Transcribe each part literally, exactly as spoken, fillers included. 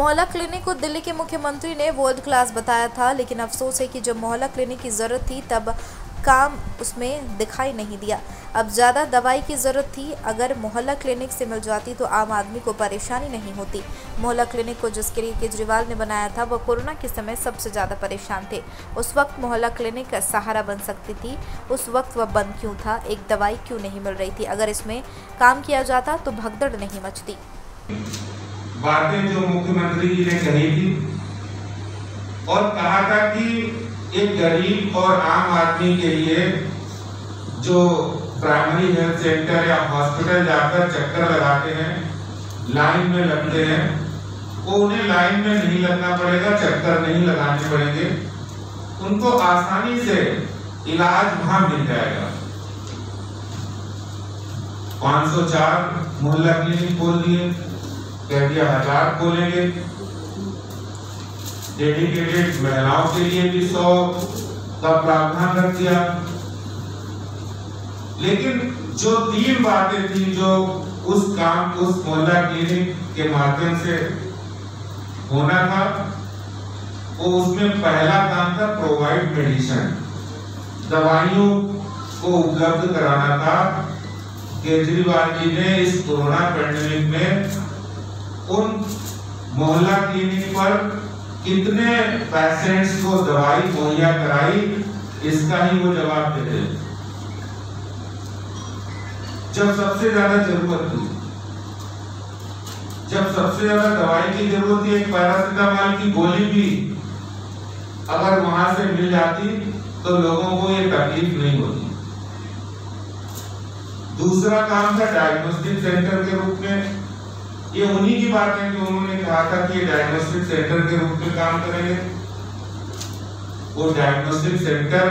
मोहल्ला क्लिनिक को दिल्ली के मुख्यमंत्री ने वर्ल्ड क्लास बताया था, लेकिन अफसोस है कि जब मोहल्ला क्लिनिक की ज़रूरत थी तब काम उसमें दिखाई नहीं दिया। अब ज़्यादा दवाई की ज़रूरत थी, अगर मोहल्ला क्लिनिक से मिल जाती तो आम आदमी को परेशानी नहीं होती। मोहल्ला क्लिनिक को जिसके लिए केजरीवाल ने बनाया था वह कोरोना के समय सबसे ज़्यादा परेशान थे। उस वक्त मोहल्ला क्लिनिक का सहारा बन सकती थी, उस वक्त वह बंद क्यों था? एक दवाई क्यों नहीं मिल रही थी? अगर इसमें काम किया जाता तो भगदड़ नहीं मचती। बातें जो मुख्यमंत्री जी ने कही थी और कहा था कि एक गरीब और आम आदमी के लिए जो प्राइमरी हेल्थ सेंटर या हॉस्पिटल जाकर चक्कर लगाते हैं, लाइन में लगते हैं, वो उन्हें लाइन में नहीं लगना पड़ेगा, चक्कर नहीं लगाने पड़ेंगे, उनको आसानी से इलाज वहां मिल जाएगा। पाँच सौ चार मोहल्ला क्लिनिक खोल दिए, कह दिया हजार खोलेंगे। डेडिकेटेड महिलाओं के लिए भी सौ का प्रावधान रख दिया। लेकिन जो तीन बातें थी जो उस काम उस मोहल्ला क्लिनिक के माध्यम से होना था, वो उसमें पहला काम था प्रोवाइड मेडिसिन, दवाइयों को उपलब्ध कराना था। केजरीवाल जी ने इस कोरोना पैंडेमिक में उन मोहल्ला क्लिनिक पर कितने पेशेंट्स को दवाई मुहैया कराई, इसका ही वो जवाब देते। जब सबसे ज्यादा जरूरत थी, जब सबसे ज्यादा दवाई की जरूरत थी, एक पैरासिटामोल की गोली भी अगर वहां से मिल जाती तो लोगों को ये तकलीफ नहीं होती। दूसरा काम था डायग्नोस्टिक सेंटर के रूप में। ये उन्हीं की बात है कि उन्होंने कहा था कि ये डायग्नोस्टिक सेंटर के रूप में काम करेंगे। वो डायग्नोस्टिक सेंटर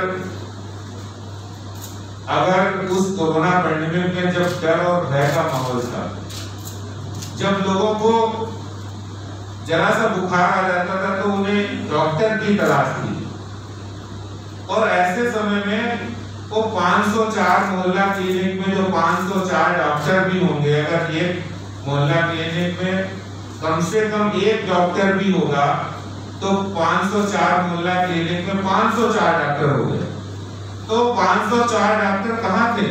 अगर उस कोरोना पैंडेमिक में जब डर और भय का माहौल था, जब लोगों को जरा सा बुखार आ जाता था तो उन्हें डॉक्टर की तलाश थी, और ऐसे समय में वो पाँच सौ चार मोहल्ला क्लिनिक में जो पाँच सौ चार डॉक्टर भी होंगे, अगर ये मोहल्ला क्लिनिक में कम से कम एक डॉक्टर भी होगा तो पाँच सौ चार मोहल्ला क्लिनिक में पाँच सौ चार डॉक्टर हो गए। तो पाँच सौ चार डॉक्टर कहाँ थे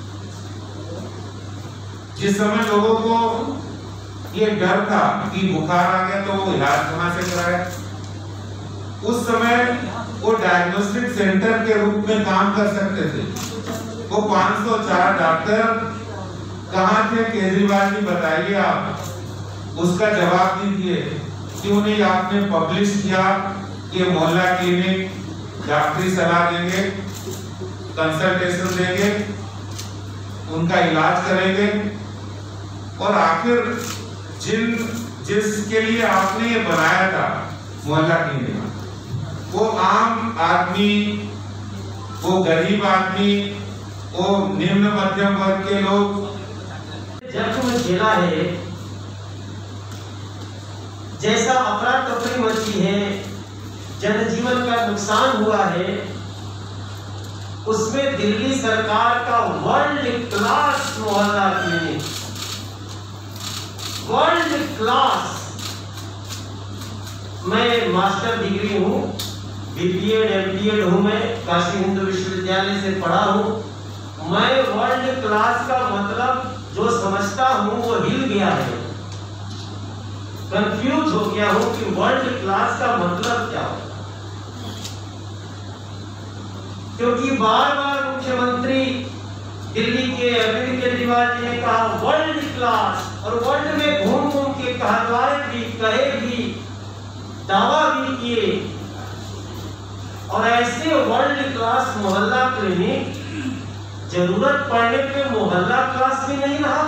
जिस समय लोगों को ये डर था कि बुखार आ गया तो वो इलाज कहाँ से कराया? उस समय वो डायग्नोस्टिक सेंटर के रूप में काम कर सकते थे। वो पाँच सौ चार डॉक्टर कहाँ थे? केजरीवाल जी बताइए आप, उसका जवाब दीजिए। क्यों नहीं आपने पब्लिश किया कि मोहल्ला क्लिनिक डॉक्टरी सलाह देंगे, कंसल्टेशन देंगे, उनका इलाज करेंगे, और आखिर जिन जिसके लिए आपने ये बनाया था मोहल्ला क्लिनिक, वो आम आदमी, वो गरीब आदमी, वो निम्न मध्यम वर्ग के लोग जख्म झेला है, जैसा अफरा तफरी मची है, जनजीवन का नुकसान हुआ है, उसमें दिल्ली सरकार का world class Mohalla clinic, world class. मैं मास्टर डिग्री हूँ, बीपीएड एमपीएड हूँ, मैं काशी हिंदू विश्वविद्यालय से पढ़ा हूँ। मैं वर्ल्ड क्लास का मतलब जो समझता हूँ वो हिल गया है, कंफ्यूज हो गया हूँ कि वर्ल्ड क्लास का मतलब क्या हो। क्योंकि बार बार मुख्यमंत्री दिल्ली के अरविंद केजरीवाल जी ने कहा वर्ल्ड क्लास, और वर्ल्ड में घूम घूम के कहलवाए भी, कहे भी, दावा भी किए, और ऐसे वर्ल्ड क्लास मोहल्ला क्लिनिक जरूरत पड़ने पे मोहल्ला क्लास भी नहीं रहा।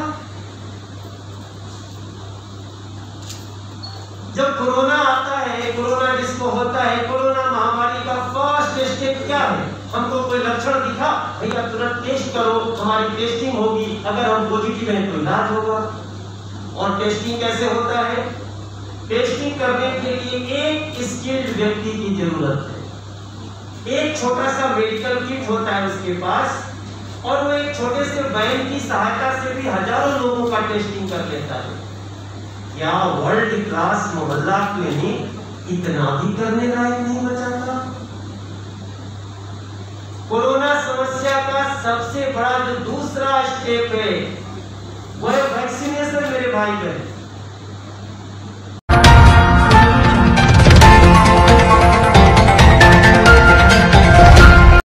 जब कोरोना आता है, कोरोना जिसको होता है, कोरोना महामारी का फर्स्ट स्टेप क्या है? हमको कोई लक्षण दिखा, भैया तुरंत टेस्ट करो, हमारी टेस्टिंग होगी, अगर हम पॉजिटिव हैं तो इलाज होगा। और टेस्टिंग कैसे होता है? टेस्टिंग करने के लिए एक स्किल्ड व्यक्ति की जरूरत है। एक छोटा सा मेडिकल किट होता है उसके पास, और वो एक छोटे से वैन की सहायता से भी हजारों लोगों का टेस्टिंग कर लेता है। क्या वर्ल्ड क्लास मोहल्ला क्लिनिक इतना भी करने लायक नहीं बचा था? कोरोना समस्या का सबसे बड़ा जो दूसरा स्टेप है वो है वैक्सीनेशन मेरे भाई बहन।